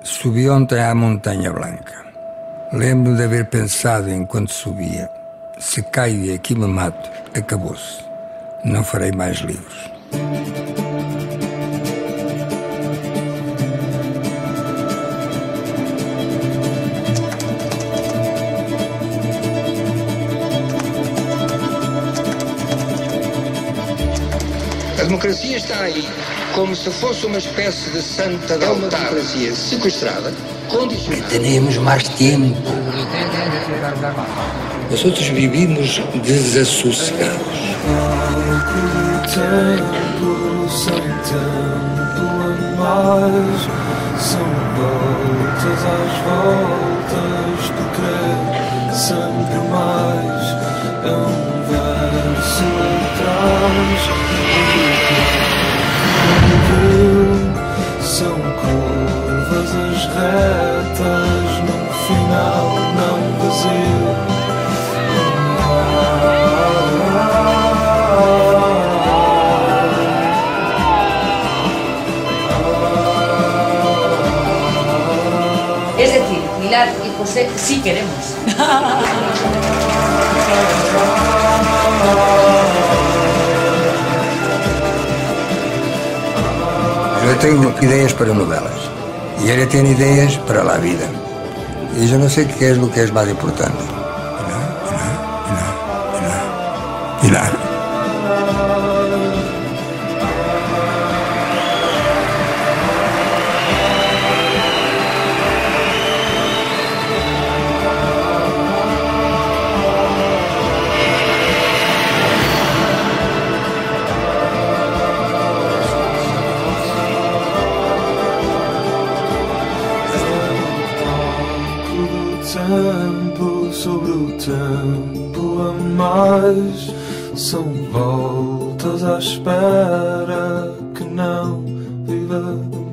Subi ontem à Montanha Blanca. Lembro-me de haver pensado enquanto subia: se caio e aqui me mato, acabou-se. Não farei mais livros. A democracia está aí como se fosse uma espécie de santa de altar. É uma democracia sequestrada, condicionada. Teremos mais tempo. Nós outros vivimos desassossegados. Sem tempo a mais, são voltas às voltas do querer sempre mais. É um verso atrás. São curvas as retas num final não vazio. Es decir, Pilar y José sí queremos. Eu tenho ideias para novelas e ele tem ideias para a vida. E eu não sei o que é o que é mais importante. Pilar. Tempo sobre o tempo a mais, são voltas à espera que não viva.